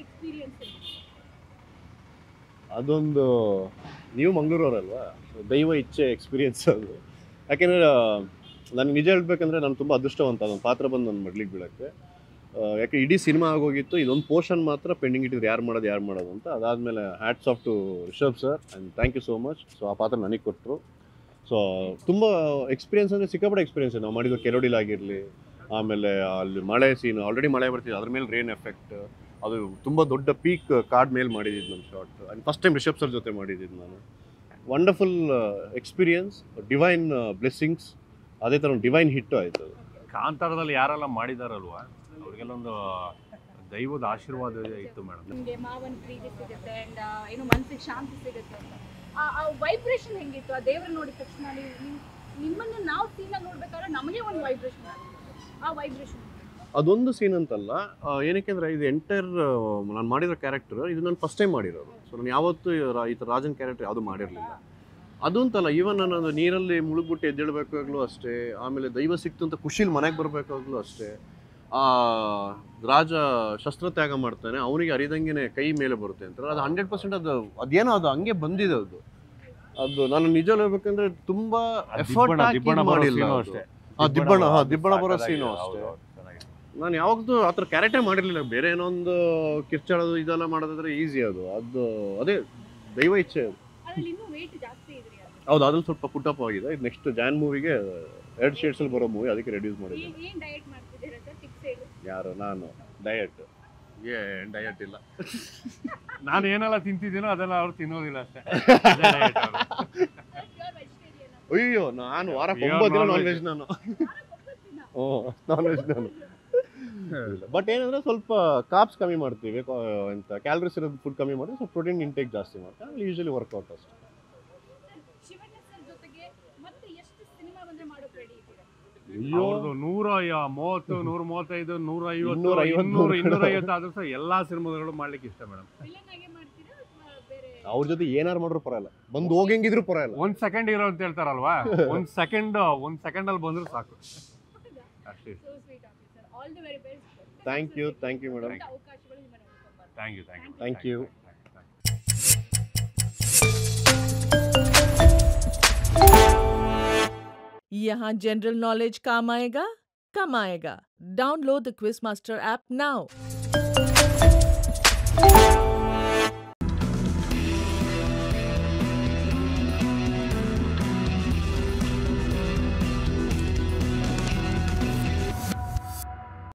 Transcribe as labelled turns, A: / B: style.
A: Experience
B: ಅದೊಂದು ನೀವು ಮಂಗಳೂರವರಲ್ವಾ, ದೈವ ಇಚ್ಛೆ ಎಕ್ಸ್ಪೀರಿಯನ್ಸ್ ಅದು. ಯಾಕೆಂದರೆ ನನಗೆ ನಿಜ ಹೇಳ್ಬೇಕಂದ್ರೆ ನಾನು ತುಂಬ ಅದೃಷ್ಟವಂತ ಅದೊಂದು ಪಾತ್ರ ಬಂದು ನನ್ನ ಮಡ್ಲಿಗೆ ಬೀಳೋಕ್ಕೆ. ಯಾಕೆ ಇಡೀ ಸಿನಿಮಾ ಆಗೋಗಿತ್ತು, ಇದೊಂದು ಪೋರ್ಷನ್ ಮಾತ್ರ ಪೆಂಡಿಂಗ್ ಇಟ್ಟಿದ್ರು ಯಾರು ಮಾಡೋದು ಅಂತ. ಅದಾದಮೇಲೆ hats off to Rishab sir and thank you so much. So ಆ ಪಾತ್ರ ನನಗೆ ಕೊಟ್ಟರು. ಸೊ ತುಂಬ ಎಕ್ಸ್ಪೀರಿಯನ್ಸ್ ಅಂದರೆ ಸಿಕ್ಕಾಪಟ್ಟೆ ಎಕ್ಸ್ಪೀರಿಯನ್ಸ್. ನಾವು ಮಾಡಿದ್ದು ಕೆರೋಡಿಲಾಗಿರಲಿ, ಆಮೇಲೆ ಅಲ್ಲಿ ಮಳೆ ಸೀನ್, ಆಲ್ರೆಡಿ ಮಳೆ ಬರ್ತಿದೆ, ಅದ್ರ ಮೇಲೆ ರೇನ್ ಎಫೆಕ್ಟ್, ಅದು ತುಂಬ ದೊಡ್ಡ ಪೀಕ್ ಕಾರ್ಡ್ ಮೇಲೆ ಮಾಡಿದ್ದು ನನ್ನ short. And first time Rishab sir ಜೊತೆ ಮಾಡಿದ್ದು ನಾನು. Wonderful experience, divine blessings. ಅದೇ ಥರ ಒಂದು ಡಿವೈನ್ ಹಿಟ್ಟು ಆಯಿತು.
C: ಕಾಂತಾರದಲ್ಲಿ ಯಾರೆಲ್ಲ ಮಾಡಿದಾರಲ್ವ ಅವ್ರಿಗೆಲ್ಲ ಒಂದು ದೈವದ ಆಶೀರ್ವಾದ ಇತ್ತು ಮೇಡಮ್.
A: ನಿಮಗೆ ಮಾವನ ಪ್ರೀತಿ ಸಿಗುತ್ತೆ ಅಂಡ್ ಏನು ಮನಸ್ಸಿಗೆ ಶಾಂತಿ ಸಿಗುತ್ತೆ ಅಂತ. ಆ ವೈಬ್ರೇಷನ್ ಹೆಂಗಿತ್ತು? ಆ ದೇವ್ರನ್ನ ನೋಡಿದ ತಕ್ಷಣ ನಿಮ್ಮನ್ನು ನಾವು ಸೀನಾಗಿ ನೋಡ್ಬೇಕಾದ್ರೆ ನಮಗೆ ಒಂದು ವೈಬ್ರೇಷನ್ ಆಗುತ್ತೆ. ಆ ವೈಬ್ರೇಷನ್
B: ಅದೊಂದು ಸೀನ್ ಅಂತಲ್ಲ, ಏನಕ್ಕೆ ಅಂದರೆ ಇದು ಎಂಟೈರ್ ನಾನು ಮಾಡಿರೋ ಕ್ಯಾರೆಕ್ಟರ್ ಇದು ನಾನು ಫಸ್ಟ್ ಟೈಮ್ ಮಾಡಿರೋದು. ಸೊ ನಾನು ಯಾವತ್ತೂ ಈ ಥರ ರಾಜನ್ ಕ್ಯಾರೆಕ್ಟರ್ ಯಾವುದು ಮಾಡಿರಲಿಲ್ಲ. ಅದು ಅಂತಲ್ಲ, ಈವನ್ ನಾನು ನೀರಲ್ಲಿ ಮುಳುಗ್ಬಿಟ್ಟು ಎದ್ದೇಳಬೇಕಾಗ್ಲೂ ಅಷ್ಟೇ, ಆಮೇಲೆ ದೈವ ಸಿಕ್ತು ಅಂತ ಖುಷಿಲಿ ಮನೆಗೆ ಬರಬೇಕಾಗ್ಲೂ ಅಷ್ಟೇ. ರಾಜ ಶಸ್ತ್ರತ್ಯಾಗ ಮಾಡ್ತಾನೆ, ಅವನಿಗೆ ಅರಿದಂಗೆ ಕೈ ಮೇಲೆ ಬರುತ್ತೆ ಅಂತಾರೆ. ಅದು 100% ಅದೇನೋ ಅದು ಹಂಗೆ ಬಂದಿದೆ. ಅದು ನಾನು ನಿಜ ಹೇಳ್ಬೇಕಂದ್ರೆ ತುಂಬ ಎಫರ್ಟ್ ಮಾಡಿಲ್ಲ ಅಷ್ಟೇ. ದಿಬ್ಬಣ ಬರೋ ಸೀನು ಅಷ್ಟೇ. ನಾನು ಯಾವಾಗಲೂ ಆ ಥರ ಕ್ಯಾರೆಕ್ಟರ್ ಮಾಡಿರಲಿಲ್ಲ. ಬೇರೆ ಏನೋ ಒಂದು ಕಿರ್ಚಾಡೋದು ಇದೆಲ್ಲ ಮಾಡೋದಾದ್ರೆ ಈಸಿ ಅದು ಅದೇ ದೈವ ಇಚ್ಛೆ ಅದು. ಹೌದು, ಅದ್ರಲ್ಲಿ ಸ್ವಲ್ಪ ಪುಟ್ಟಪ್ ಆಗಿದೆ. ಇದು ನೆಕ್ಸ್ಟ್ ಜಾನ್ ಮೂವಿಗೆ 2 ಶೇಡ್ಸಲ್ಲಿ ಬರೋ ಮೂವಿ, ಅದಕ್ಕೆ ರೆಡ್ಯೂಸ್ ಮಾಡಿದ್ದೆ. ಯಾರು? ನಾನು ಡಯಟ್ ಇಲ್ಲ.
C: ನಾನು ಏನೆಲ್ಲ ತಿಂತಿದ್ದೀನೋ ಅದೆಲ್ಲ ಅವ್ರು ತಿನ್ನೋದಿಲ್ಲ ಅಷ್ಟೇ.
B: ಅಯ್ಯೋ, ನಾನು ವಾರಕ್ಕೆ 9 ದಿನ ನಾನ್ ವೆಜ್. ನಾನು ನಾನ್ ವೆಜ್ ನಾನು. ಬಟ್ ಏನಂದ್ರೆ ಸ್ವಲ್ಪ ಕಾರ್ಬ್ಸ್ ಕಮ್ಮಿ ಮಾಡ್ತೀವಿ, ಎಂತ ಕ್ಯಾಲರೀಸ್ ಇರೋದು ಫುಡ್ ಕಮ್ಮಿ ಮಾಡ್ತೀವಿ, ಸ್ವಲ್ಪ ಪ್ರೋಟೀನ್ ಇಂಟೇಕ್ ಜಾಸ್ತಿ ಮಾಡ್ತೀವಿ. ಆಮೇಲೆ ಯೂಶಲಿ ವರ್ಕೌಟ್ ಅಷ್ಟೇ.
C: ಅವ್ರದ್ದು 130, 135, 150, 250 ಆದ್ರೂ ಸಹ ಎಲ್ಲಾ ಸಿನಿಮಾಗಳು ಮಾಡ್ಲಿಕ್ಕೆ ಇಷ್ಟ ಮೇಡಮ್.
B: ಅವ್ರ ಜೊತೆ ಏನಾರು ಮಾಡ್ರು ಪರವಾಗಿಲ್ಲ, ಬಂದು ಹೋಗಂಗಿದ್ರು ಪರವಾಗಿಲ್ಲ.
C: 1 ಸೆಕೆಂಡ್ ಇರೋ ಅಂತ ಹೇಳ್ತಾರಲ್ವಾ, 1 ಸೆಕೆಂಡ್ ಅಲ್ಲಿ ಬಂದ್ರು ಸಾಕು ಅಷ್ಟೇ.
B: Thank you madam. Thank you.
D: यहाँ जनरल नॉलेज काम आएगा, कम आएगा. Download the quiz master app now.